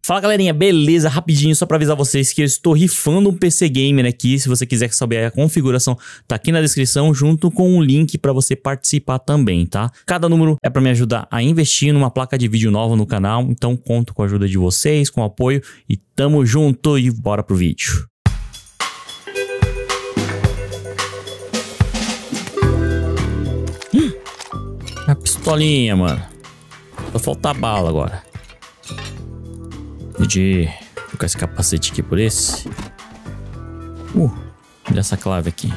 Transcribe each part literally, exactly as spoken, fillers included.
Fala galerinha, beleza? Rapidinho só pra avisar vocês que eu estou rifando um P C Gamer aqui. Se você quiser saber a configuração, tá aqui na descrição junto com um link pra você participar também, tá? Cada número é pra me ajudar a investir numa placa de vídeo nova no canal, então conto com a ajuda de vocês, com o apoio e tamo junto e bora pro vídeo. Hum, a pistolinha, mano. Só falta bala agora. De trocar esse capacete aqui por esse. Uh, olha essa clave aqui.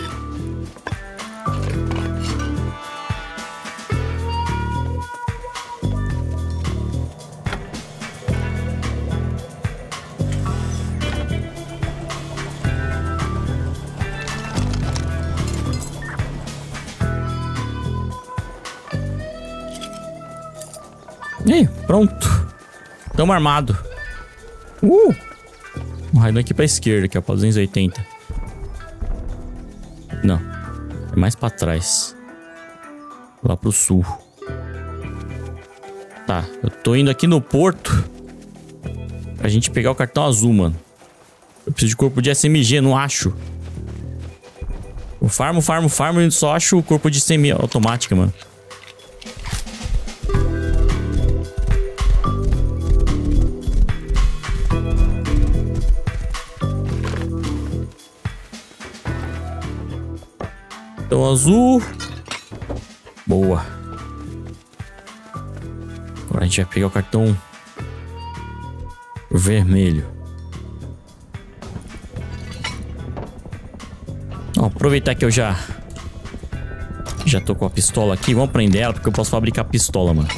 E aí, pronto. Tamo armado. Uh! Um raio aqui pra esquerda, aqui ó, pra duzentos e oitenta. Não, é mais pra trás. Lá pro sul. Tá, eu tô indo aqui no porto pra gente pegar o cartão azul, mano. Eu preciso de corpo de S M G, não acho. Eu farmo, farmo, farmo e só acho o corpo de semi-automática, mano. Cartão azul. Boa. Agora a gente vai pegar o cartão vermelho. Ó, aproveitar que eu já Já tô com a pistola aqui. Vamos prender ela porque eu posso fabricar pistola, mano.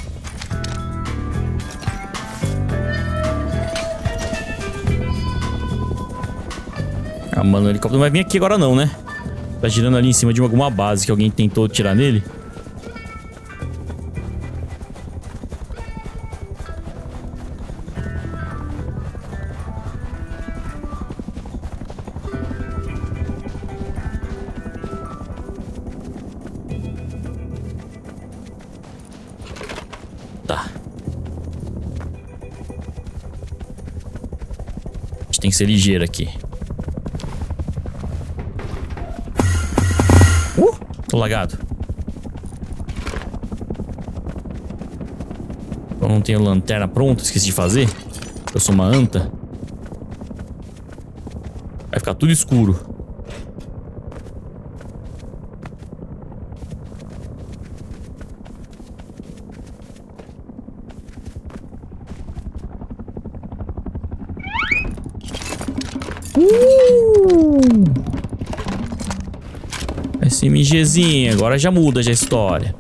Ah, mano, o helicóptero não vai vir aqui agora não, né? Tá girando ali em cima de alguma base que alguém tentou tirar nele. Tá. A gente tem que ser ligeiro aqui. Tô lagado. Eu não tenho lanterna pronta, esqueci de fazer. Eu sou uma anta. Vai ficar tudo escuro. Uh! SMGzinho, agora já muda já a história.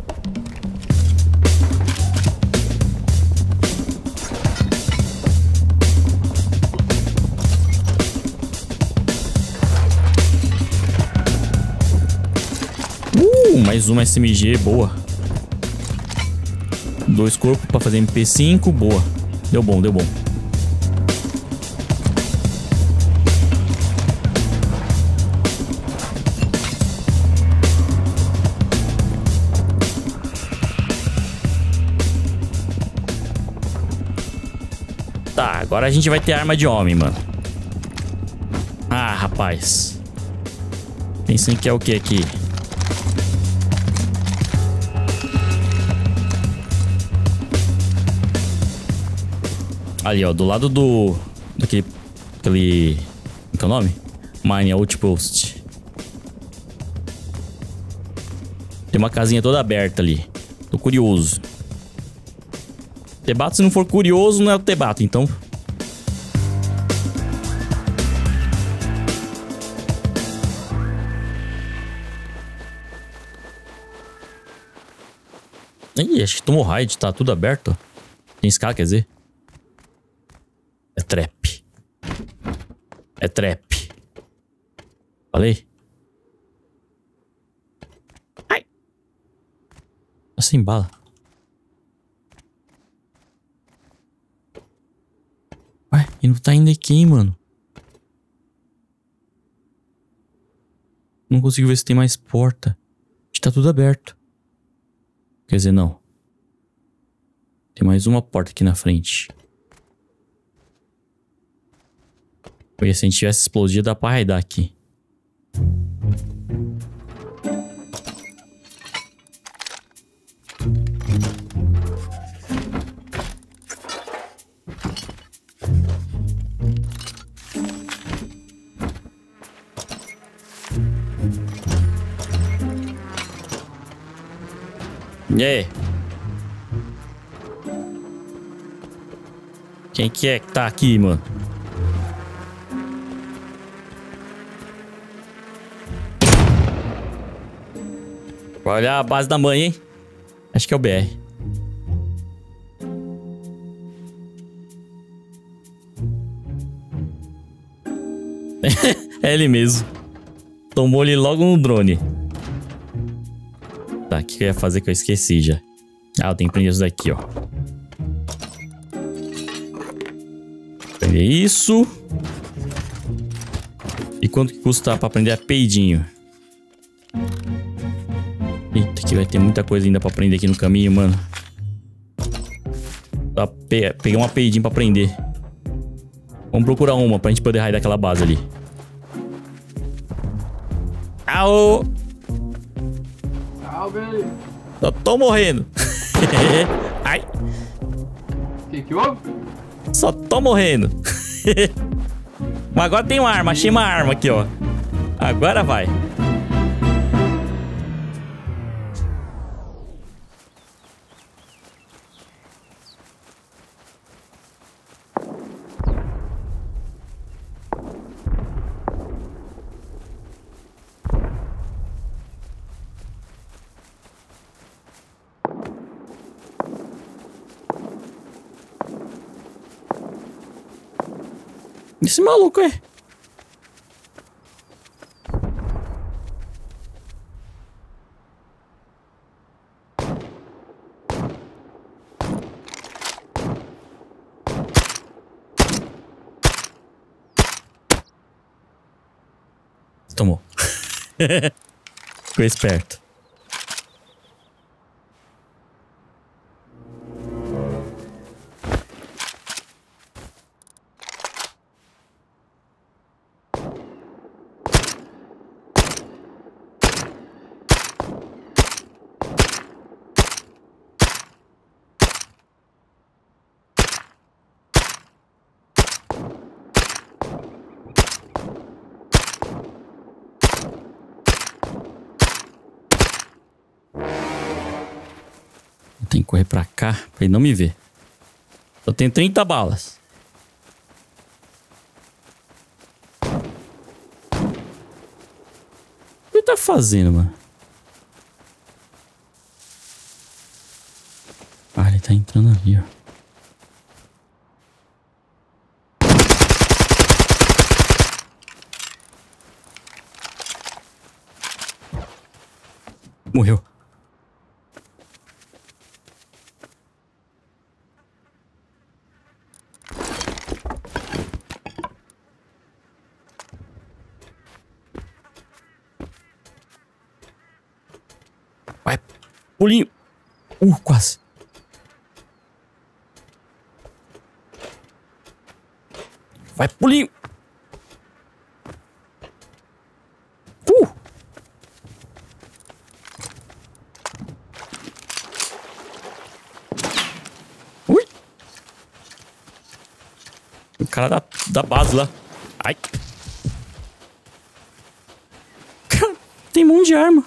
Uh, mais uma S M G, boa. Dois corpos pra fazer M P cinco, boa. Deu bom, deu bom. Tá, agora a gente vai ter arma de homem, mano. Ah, rapaz. Pensando que é o que aqui? Ali, ó, do lado do... Daquele... Aquele... Qual que é o nome? Mine Outpost. Tem uma casinha toda aberta ali. Tô curioso. Tebato, se não for curioso, não é o Tebato, então. Ih, acho que tomou raid, tá tudo aberto. Tem escada, quer dizer? É trap. É trap. Falei? Ai. Tá sem bala. Ué, e não tá indo aqui, mano. Não consigo ver se tem mais porta. Está tudo aberto. Quer dizer, não. Tem mais uma porta aqui na frente. Porque se a gente tivesse explodido, dá pra raidar aqui. E aí? Quem que é que tá aqui, mano? Vai olhar a base da mãe, hein? Acho que é o B R. É ele mesmo. Tomou ele logo no drone. Tá, o que eu ia fazer que eu esqueci já? Ah, eu tenho que prender isso daqui, ó. Prender isso. E quanto que custa pra prender a peidinho? Eita, que vai ter muita coisa ainda pra prender aqui no caminho, mano. Tá, pe pegar uma peidinha pra prender. Vamos procurar uma pra gente poder raidar aquela base ali. Aô! Só tô morrendo. Ai. Que que houve? Só tô morrendo. Mas agora tem uma arma. Achei uma arma aqui, ó. Agora vai. Esse maluco é. Tomou. Ficou esperto. Tem que correr pra cá pra ele não me ver. Eu tenho trinta balas. O que ele tá fazendo, mano? Ah, ele tá entrando ali, ó. Morreu. Vai, pulinho. Uh, quase. Vai, pulinho. Uh. Ui. O cara da, da base lá. Ai. Cara, tem um monte de arma.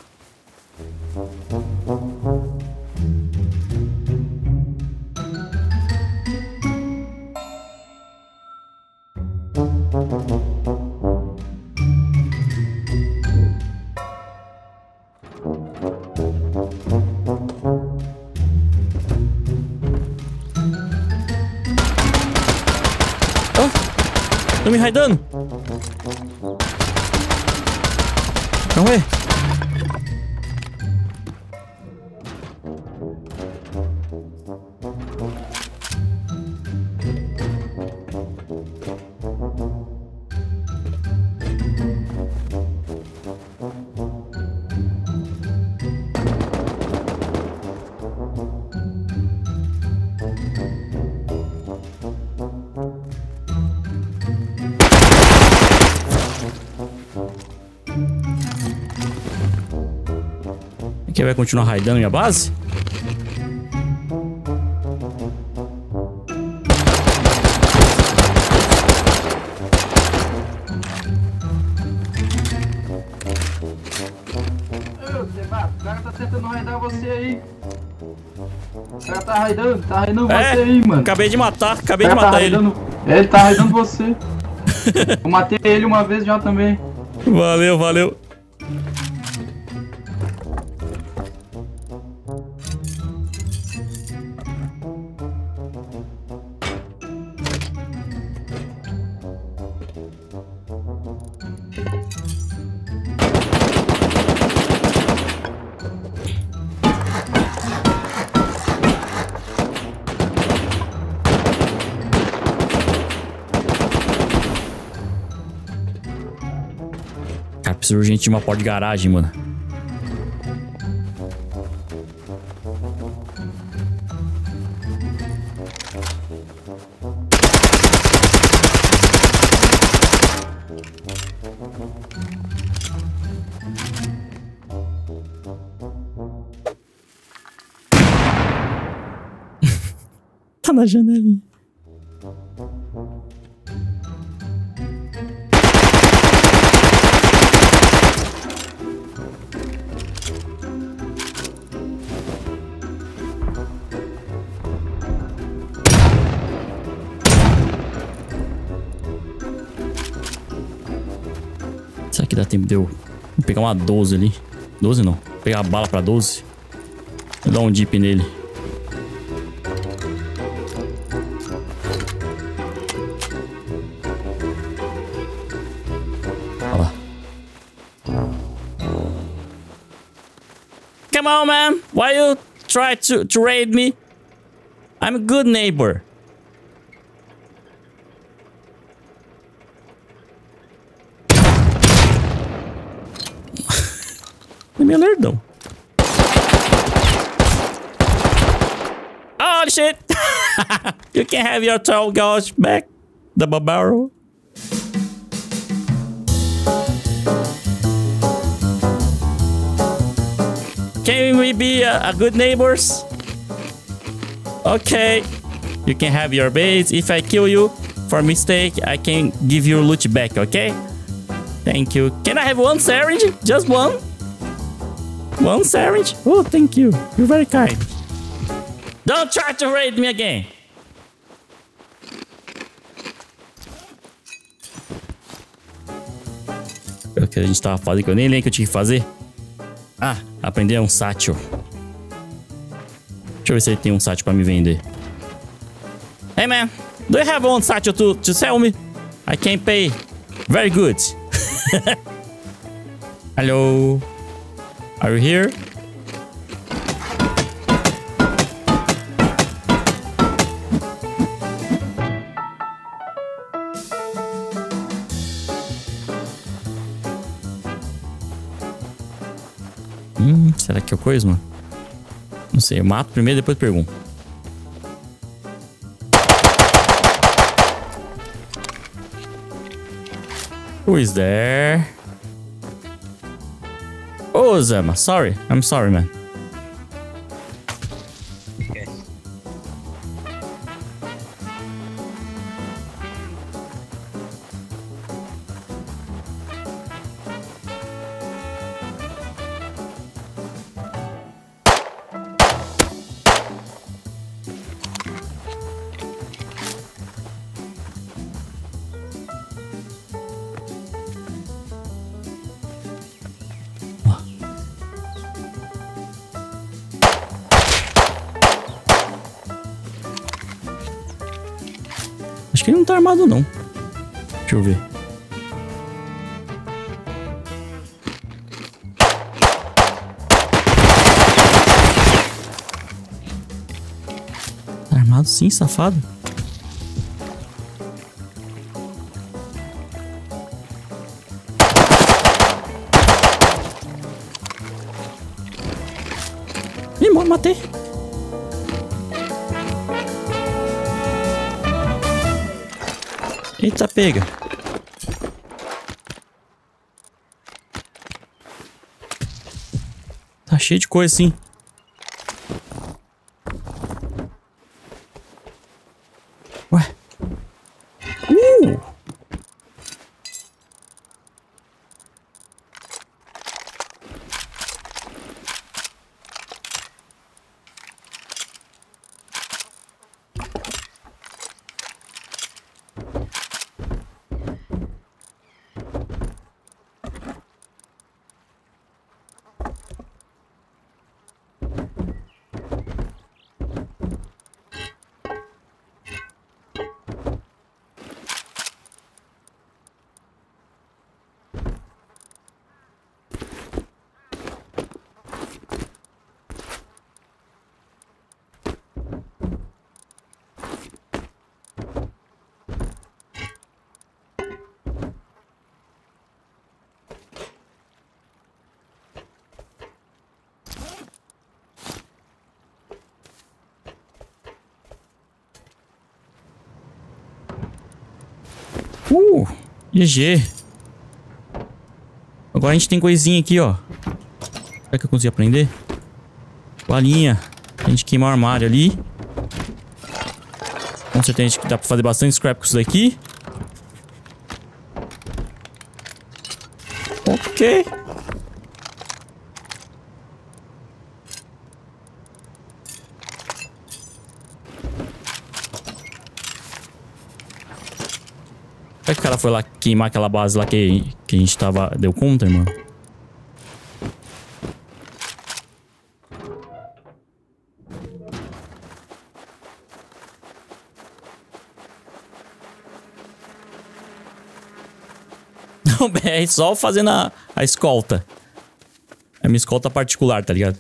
Tô me raidando. Não é? Quem vai continuar raidando minha base? O cara tá tentando raidar você aí. O cara tá raidando, tá raidando É, você aí, mano. Acabei de matar, acabei O de cara matar tá ele. raidando... É, ele tá raidando você. Eu matei ele uma vez já também. Valeu, valeu. Cara, preciso urgente de uma porta de garagem, mano. Tá na janelinha. Será que dá tempo de eu vou pegar uma doze ali? doze não. Vou pegar a bala pra doze. Vou dar um dip nele. Olha lá. Come on, man. Why you try to, to raid me? I'm a good neighbor. É meio lerdão. Oh shit! You can have your tall gauge back, double barrel. Can we be a, a good neighbors? Okay, you can have your base. If I kill you for mistake, I can give your loot back. Okay? Thank you. Can I have one syringe? Just one? One syringe? Oh, thank you. You're very kind. Don't try to raid me again. O que a gente tava fazendo que eu nem lembro que eu tinha que fazer. Ah, aprender um satchel. Deixa eu ver se ele tem um satchel pra me vender. Hey man, do you have one satchel to, to sell me? I can pay very good. Hello? Are you here? Hum, será que é coisa, mano? Não sei, eu mato primeiro e depois pergunto. Who is there? Oh, Zama, sorry. I'm sorry, man. Okay. Acho que ele não tá armado, não. Deixa eu ver. Tá armado sim, safado. Ih, mano, matei. Eita, pega. Tá cheio de coisa, sim. Ué. Uh! Uh, G G. Agora a gente tem coisinha aqui, ó. Será que eu consigo aprender? Balinha. A gente queima o armário ali. Com certeza dá pra fazer bastante scrap com isso daqui. Ok. Será que o cara foi lá queimar aquela base lá que, que a gente tava... Deu conta, irmão? Não, é só fazendo a, a escolta. É minha escolta particular, tá ligado?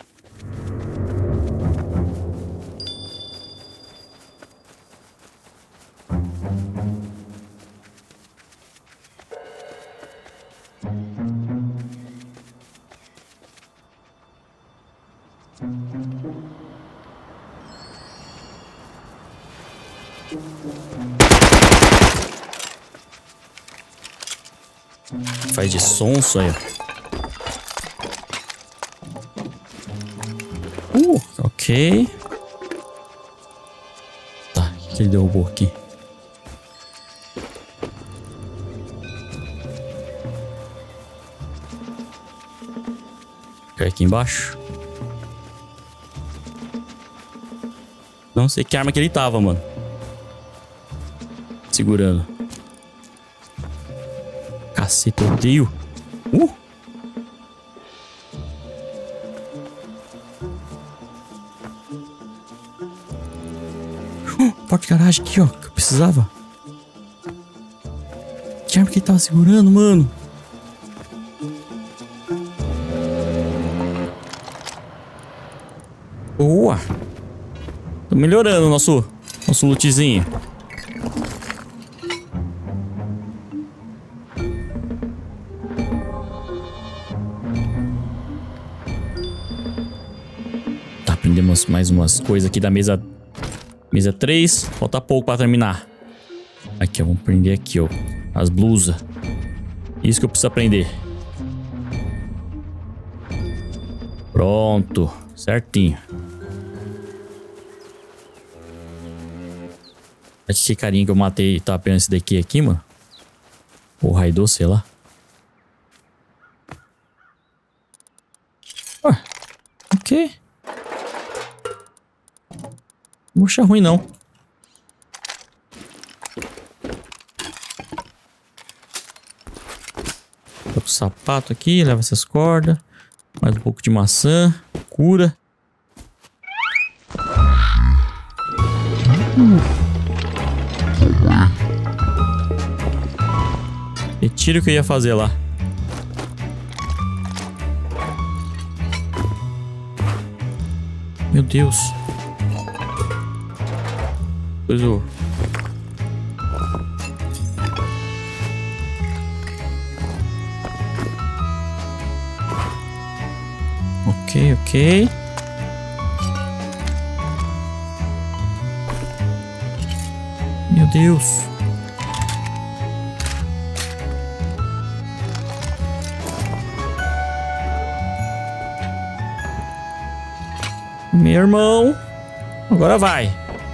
Faz de sonso aí, ó. Uh, ok. Tá, o que ele derrubou aqui? Cai aqui embaixo. Não sei que arma que ele tava, mano. Segurando. Cacete, eu odeio. Uh! uh! Porta de garagem aqui, ó. Que eu precisava. Que arma que ele tava segurando, mano? Boa! Tô melhorando o nosso, nosso lootzinho. Tá, aprendemos mais umas coisas aqui da mesa... Mesa três. Falta pouco pra terminar. Aqui, ó. Vamos aprender aqui, ó. As blusas. Isso que eu preciso aprender. Pronto. Certinho. Esse carinha que eu matei tá apenas esse daqui aqui, mano. Ou raidou, sei lá. Ué, ok. Não vou achar ruim, não. Tá com o sapato aqui, leva essas cordas. Mais um pouco de maçã. Cura. Retira o que eu ia fazer lá. Meu Deus. Pois eu... Ok, ok. Meu Deus. Meu irmão. Agora vai.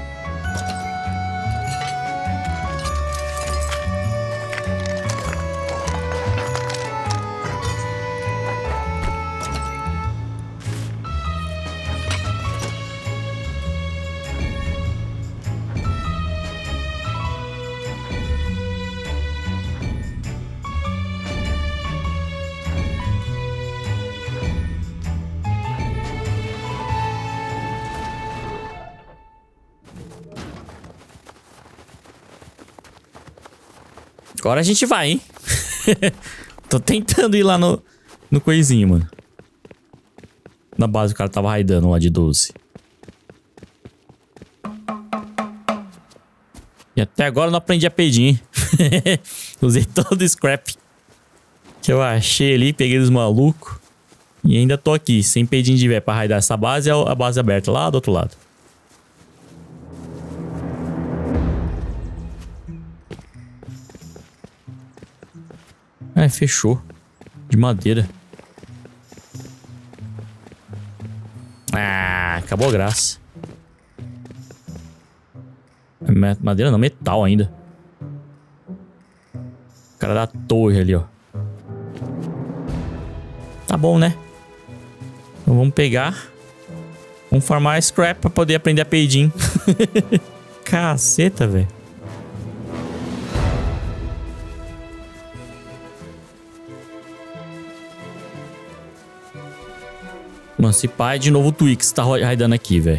Agora a gente vai, hein? Tô tentando ir lá no, no coisinho, mano. Na base o cara tava raidando lá de doze. E até agora eu não aprendi a pedir, hein? Usei todo o scrap que eu achei ali, peguei dos malucos. E ainda tô aqui, sem pedinho de vé pra raidar essa base, é a base aberta lá do outro lado. É, fechou. De madeira. Ah, acabou a graça. Madeira não, metal ainda. O cara da torre ali, ó. Tá bom, né? Então vamos pegar. Vamos farmar scrap pra poder aprender a peidinho. Caceta, velho. Mano, se pai de novo o Twix tá raidando aqui, velho.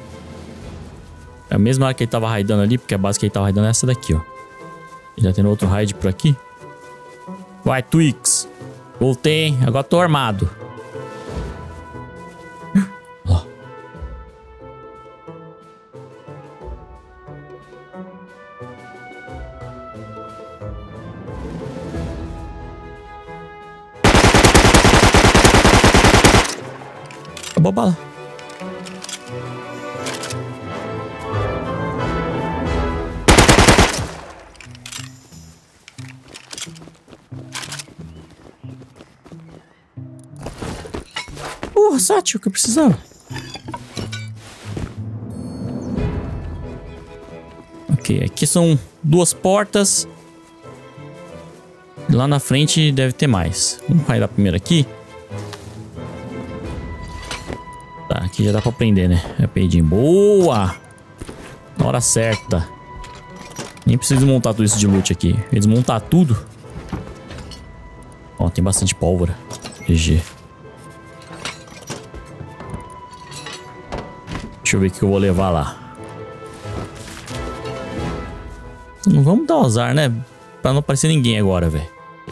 É a mesma área que ele tava raidando ali, porque a base que ele tava raidando é essa daqui, ó. E já tem outro raid por aqui. Vai, Twix. Voltei, hein? Agora tô armado. Ó. Acabou a bala. Porra, Satchel, que eu precisava. Ok, aqui são duas portas. Lá na frente deve ter mais. Vamos raidar primeiro aqui. Tá, aqui já dá pra prender, né? É peidinho. Boa! Na hora certa. Nem preciso desmontar tudo isso de loot aqui. Vou desmontar tudo. Ó, tem bastante pólvora. G G. Deixa eu ver o que eu vou levar lá. Não vamos dar azar, né? Pra não aparecer ninguém agora, velho.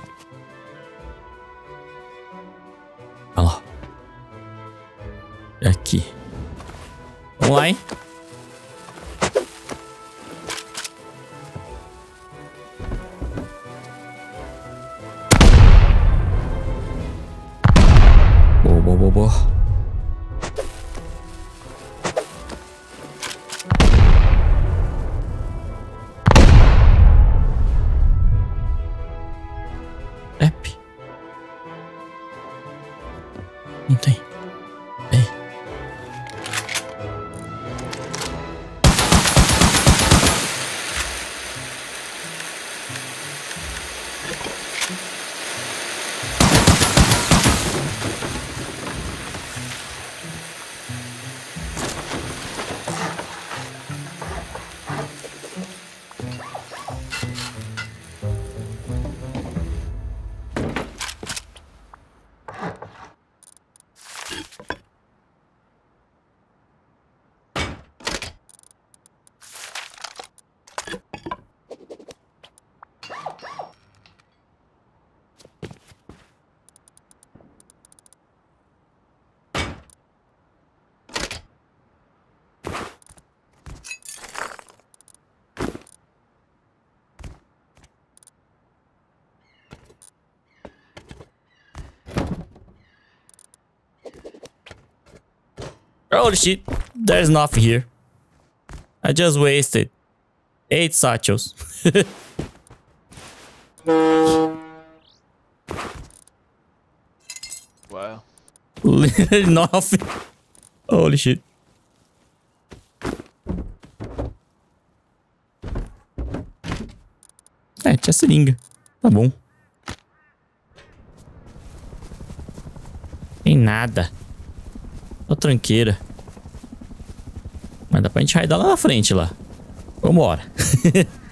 Olha lá. É aqui. Vamos lá, hein? Boa, boa, boa, boa. Não tem. Ei. Holy shit, there's nothing here. I just wasted eight satchels. Wow. Literally nothing. Holy shit. É, tinha seringa. Tá bom. Tem nada. Só tranqueira. Mas dá pra gente raidar lá na frente, lá. Vambora.